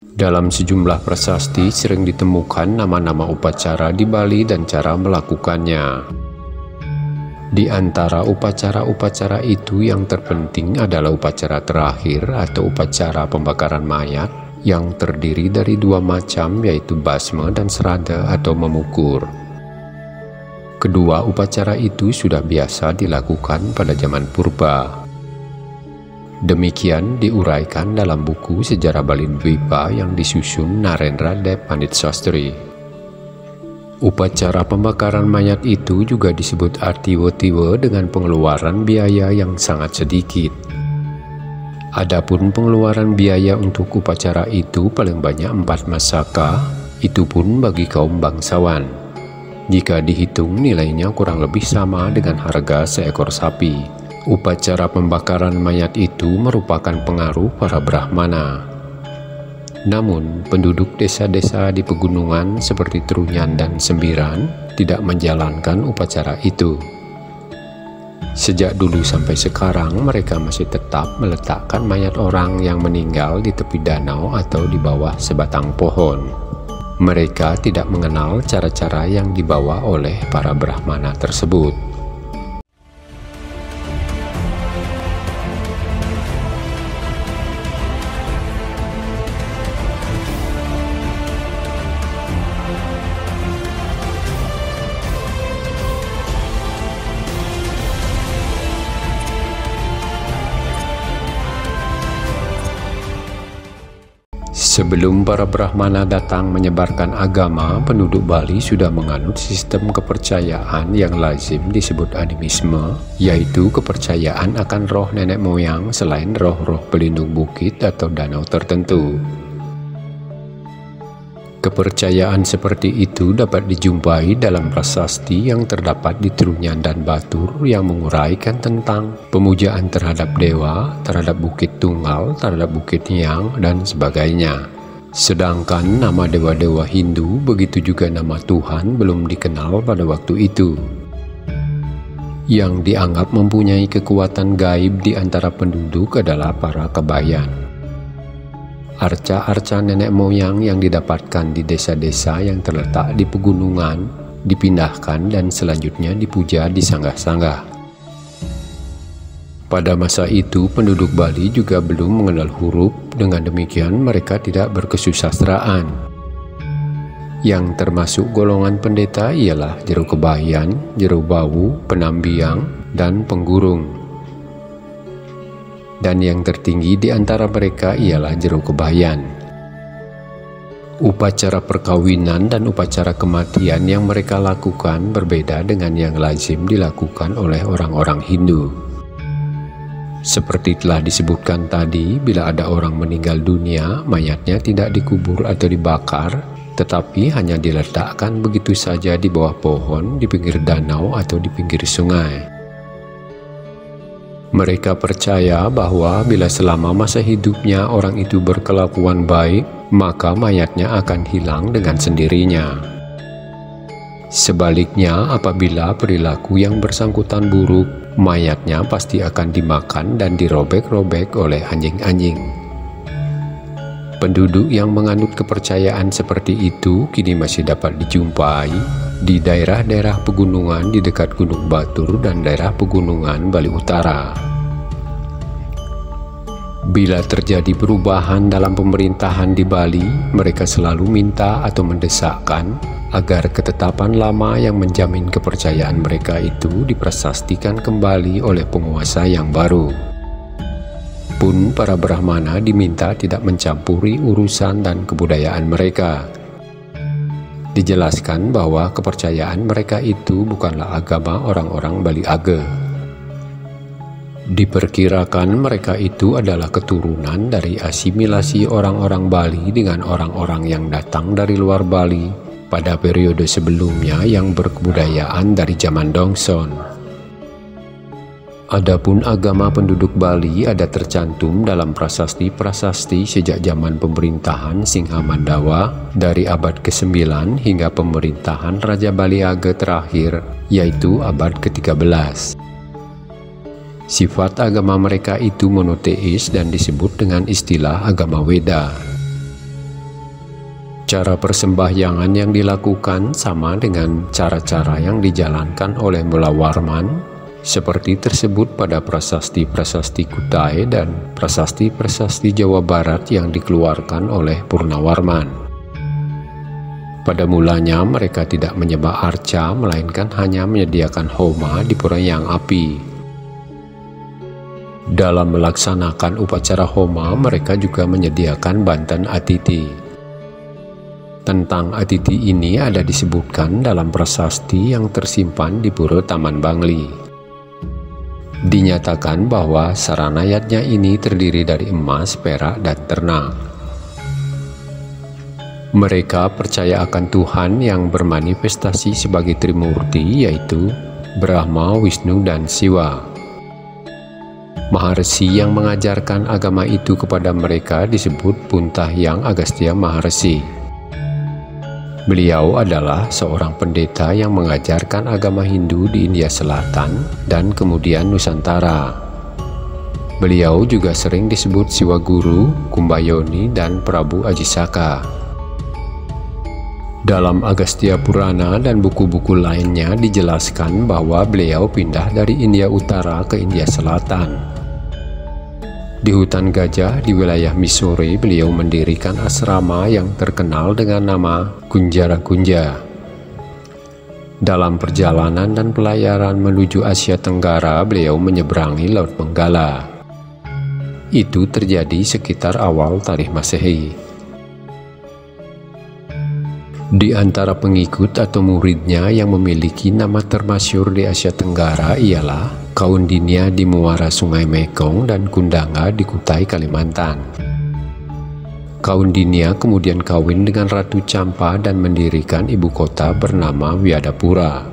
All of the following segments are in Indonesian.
Dalam sejumlah prasasti sering ditemukan nama-nama upacara di Bali dan cara melakukannya. Di antara upacara-upacara itu yang terpenting adalah upacara terakhir atau upacara pembakaran mayat yang terdiri dari dua macam, yaitu basma dan srada atau memukur. Kedua upacara itu sudah biasa dilakukan pada zaman purba. Demikian diuraikan dalam buku Sejarah Bali Dwipa yang disusun Narendra Deb Pandit Sastri. Upacara pembakaran mayat itu juga disebut artiwa-tiwa dengan pengeluaran biaya yang sangat sedikit. Adapun pengeluaran biaya untuk upacara itu paling banyak 4 masaka, itu pun bagi kaum bangsawan. Jika dihitung nilainya kurang lebih sama dengan harga seekor sapi. Upacara pembakaran mayat itu merupakan pengaruh para Brahmana. Namun, penduduk desa-desa di pegunungan seperti Trunyan dan Sembiran tidak menjalankan upacara itu. Sejak dulu sampai sekarang, mereka masih tetap meletakkan mayat orang yang meninggal di tepi danau atau di bawah sebatang pohon. Mereka tidak mengenal cara-cara yang dibawa oleh para Brahmana tersebut. Sebelum para Brahmana datang menyebarkan agama, penduduk Bali sudah menganut sistem kepercayaan yang lazim disebut animisme, yaitu kepercayaan akan roh nenek moyang selain roh-roh pelindung bukit atau danau tertentu. Kepercayaan seperti itu dapat dijumpai dalam prasasti yang terdapat di Trunyan dan Batur yang menguraikan tentang pemujaan terhadap dewa, terhadap Bukit Tunggal, terhadap Bukit Hyang, dan sebagainya. Sedangkan nama dewa-dewa Hindu, begitu juga nama Tuhan belum dikenal pada waktu itu. Yang dianggap mempunyai kekuatan gaib di antara penduduk adalah para kebayan. Arca-arca nenek moyang yang didapatkan di desa-desa yang terletak di pegunungan dipindahkan dan selanjutnya dipuja di sanggah-sanggah. Pada masa itu penduduk Bali juga belum mengenal huruf, dengan demikian mereka tidak berkesusastraan. Yang termasuk golongan pendeta ialah Jero Kebayan, Jero Bawu, Penambiang, dan Penggurung. Dan yang tertinggi di antara mereka ialah Jero Kebayan. Upacara perkawinan dan upacara kematian yang mereka lakukan berbeda dengan yang lazim dilakukan oleh orang-orang Hindu. Seperti telah disebutkan tadi, bila ada orang meninggal dunia, mayatnya tidak dikubur atau dibakar, tetapi hanya diletakkan begitu saja di bawah pohon, di pinggir danau atau di pinggir sungai. Mereka percaya bahwa bila selama masa hidupnya orang itu berkelakuan baik, maka mayatnya akan hilang dengan sendirinya. Sebaliknya, apabila perilaku yang bersangkutan buruk, mayatnya pasti akan dimakan dan dirobek-robek oleh anjing-anjing. Penduduk yang menganut kepercayaan seperti itu kini masih dapat dijumpai di daerah-daerah pegunungan di dekat Gunung Batur dan daerah pegunungan Bali Utara. Bila terjadi perubahan dalam pemerintahan di Bali, mereka selalu minta atau mendesakkan agar ketetapan lama yang menjamin kepercayaan mereka itu diprasastikan kembali oleh penguasa yang baru. Pun para Brahmana diminta tidak mencampuri urusan dan kebudayaan mereka. Dijelaskan bahwa kepercayaan mereka itu bukanlah agama orang-orang Bali Age. Diperkirakan mereka itu adalah keturunan dari asimilasi orang-orang Bali dengan orang-orang yang datang dari luar Bali pada periode sebelumnya yang berkebudayaan dari zaman Dongson. Adapun agama penduduk Bali ada tercantum dalam prasasti-prasasti sejak zaman pemerintahan Singhamandawa dari abad ke-9 hingga pemerintahan Raja Bali Age terakhir, yaitu abad ke-13. Sifat agama mereka itu monoteis dan disebut dengan istilah agama Weda. Cara persembahyangan yang dilakukan sama dengan cara-cara yang dijalankan oleh Mulawarman, seperti tersebut pada prasasti-prasasti Kutai dan prasasti-prasasti Jawa Barat yang dikeluarkan oleh Purnawarman. Pada mulanya mereka tidak menyembah arca, melainkan hanya menyediakan homa di Purayang Api. Dalam melaksanakan upacara homa, mereka juga menyediakan banten atiti. Tentang atiti ini ada disebutkan dalam prasasti yang tersimpan di Pura Taman Bangli. Dinyatakan bahwa saranayatnya ini terdiri dari emas, perak, dan ternak. Mereka percaya akan Tuhan yang bermanifestasi sebagai Trimurti, yaitu Brahma, Wisnu, dan Siwa. Maharsi yang mengajarkan agama itu kepada mereka disebut Puntahyang Agastya Maharsi. Beliau adalah seorang pendeta yang mengajarkan agama Hindu di India Selatan dan kemudian Nusantara. Beliau juga sering disebut Siwa Guru, Kumbayoni, dan Prabu Ajisaka. Dalam Agastya Purana dan buku-buku lainnya dijelaskan bahwa beliau pindah dari India Utara ke India Selatan. Di hutan gajah di wilayah Missouri, beliau mendirikan asrama yang terkenal dengan nama Kunjara Kunja. Dalam perjalanan dan pelayaran menuju Asia Tenggara, beliau menyeberangi Laut Benggala. Itu terjadi sekitar awal tarikh Masehi. Di antara pengikut atau muridnya yang memiliki nama termasyhur di Asia Tenggara ialah Kaundinya di muara Sungai Mekong dan Kundanga di Kutai, Kalimantan. Kaundinya kemudian kawin dengan Ratu Campa dan mendirikan ibu kota bernama Wyadapura.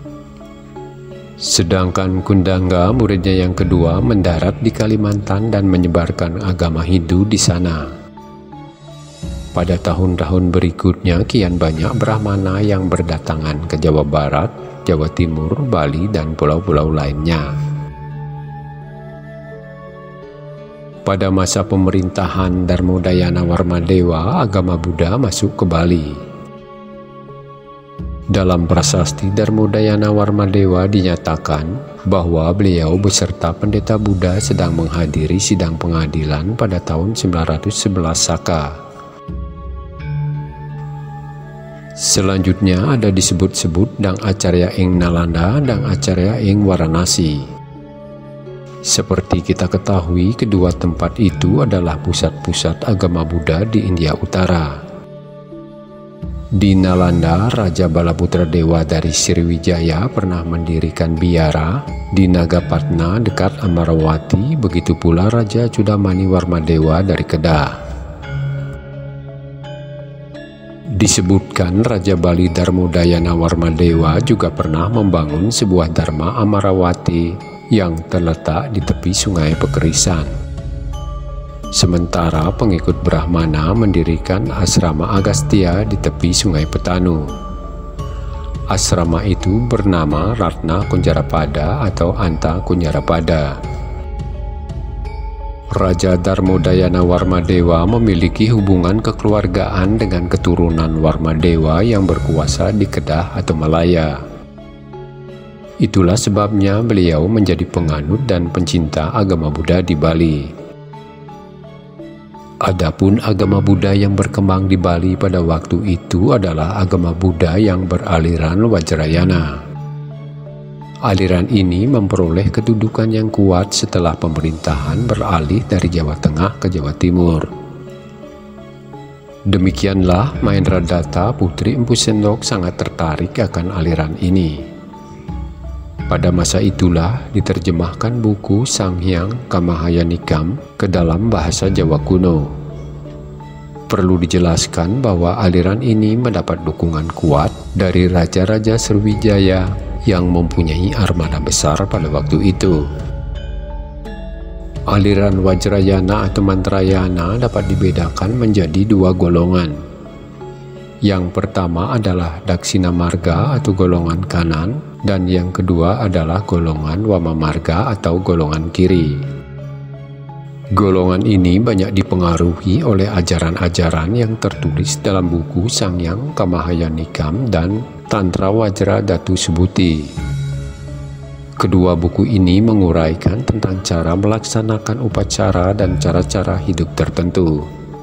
Sedangkan Kundanga, muridnya yang kedua, mendarat di Kalimantan dan menyebarkan agama Hindu di sana. Pada tahun-tahun berikutnya, kian banyak Brahmana yang berdatangan ke Jawa Barat, Jawa Timur, Bali, dan pulau-pulau lainnya. Pada masa pemerintahan Darmodayana Warmadewa, agama Buddha masuk ke Bali. Dalam prasasti Darmodayana Warmadewa dinyatakan bahwa beliau beserta pendeta Buddha sedang menghadiri sidang pengadilan pada tahun 911 Saka. Selanjutnya ada disebut-sebut Dang Acarya ing Nalanda, Dang Acarya ing Varanasi. Seperti kita ketahui, kedua tempat itu adalah pusat-pusat agama Buddha di India Utara. Di Nalanda, Raja Balaputra Dewa dari Sriwijaya pernah mendirikan biara di Nagapatna dekat Amarawati, begitu pula Raja Chudamani Warmadewa dari Kedah. Disebutkan Raja Bali Darmodayana Warmadewa juga pernah membangun sebuah Dharma Amarawati yang terletak di tepi Sungai Pekerisan. Sementara pengikut Brahmana mendirikan asrama Agastya di tepi Sungai Petanu. Asrama itu bernama Ratna Kunjarapada atau Anta Kunjarapada. Raja Darmodayana Warmadewa memiliki hubungan kekeluargaan dengan keturunan Warmadewa yang berkuasa di Kedah atau Malaya. Itulah sebabnya beliau menjadi penganut dan pencinta agama Buddha di Bali. Adapun agama Buddha yang berkembang di Bali pada waktu itu adalah agama Buddha yang beraliran Vajrayana. Aliran ini memperoleh kedudukan yang kuat setelah pemerintahan beralih dari Jawa Tengah ke Jawa Timur. Demikianlah Mahendradatta, putri Empu Sendok, sangat tertarik akan aliran ini. Pada masa itulah diterjemahkan buku Sanghyang Kamahayanikam ke dalam bahasa Jawa kuno. Perlu dijelaskan bahwa aliran ini mendapat dukungan kuat dari Raja-Raja Sriwijaya yang mempunyai armada besar pada waktu itu. Aliran Vajrayana atau Mantrayana dapat dibedakan menjadi dua golongan. Yang pertama adalah Daksina Marga atau golongan kanan, dan yang kedua adalah golongan Wama Marga atau golongan kiri. Golongan ini banyak dipengaruhi oleh ajaran-ajaran yang tertulis dalam buku Sangyang Kamahayanikam dan Tantra Wajra Datu Subhuti. Kedua buku ini menguraikan tentang cara melaksanakan upacara dan cara-cara hidup tertentu.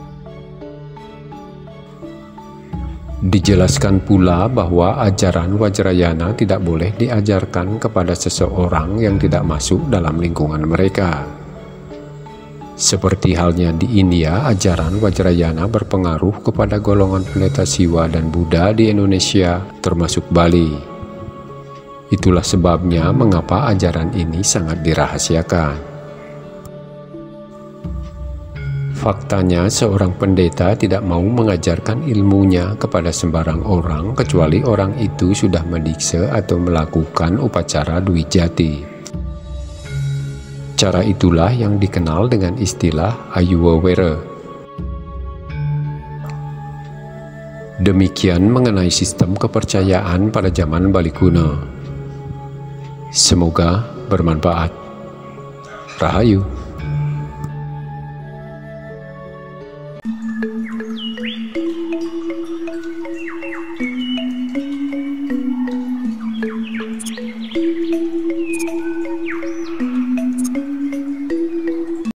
Dijelaskan pula bahwa ajaran Vajrayana tidak boleh diajarkan kepada seseorang yang tidak masuk dalam lingkungan mereka. Seperti halnya di India, ajaran Vajrayana berpengaruh kepada golongan pendeta Siwa dan Buddha di Indonesia, termasuk Bali. Itulah sebabnya mengapa ajaran ini sangat dirahasiakan. Faktanya, seorang pendeta tidak mau mengajarkan ilmunya kepada sembarang orang kecuali orang itu sudah mendiksa atau melakukan upacara Dwijati. Cara itulah yang dikenal dengan istilah Ayuwawera. Demikian mengenai sistem kepercayaan pada zaman Bali kuno. Semoga bermanfaat. Rahayu.